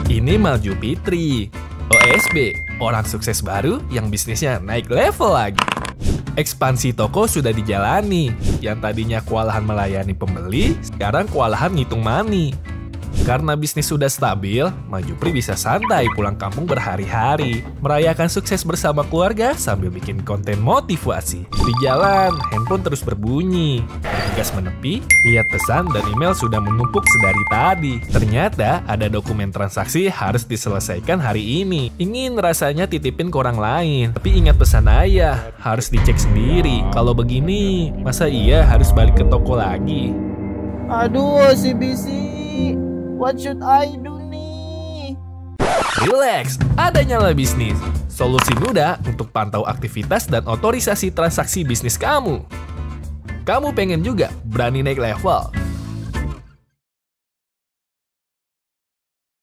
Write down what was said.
Ini Mal Jupitri, OSB, orang sukses baru yang bisnisnya naik level lagi. Ekspansi toko sudah dijalani, yang tadinya kewalahan melayani pembeli, sekarang kewalahan ngitung money. Karena bisnis sudah stabil, Mal Jupri bisa santai pulang kampung berhari-hari, merayakan sukses bersama keluarga sambil bikin konten motivasi. Di jalan, handphone terus berbunyi. Bertugas menepi, lihat pesan dan email sudah menumpuk sedari tadi. Ternyata ada dokumen transaksi harus diselesaikan hari ini. Ingin rasanya titipin ke orang lain, tapi ingat pesan ayah, harus dicek sendiri. Kalau begini, masa iya harus balik ke toko lagi? Aduh, CBC. What should I do nih? Relax, ada Nyala Bisnis. Solusi mudah untuk pantau aktivitas dan otorisasi transaksi bisnis kamu. Kamu pengen juga berani naik level?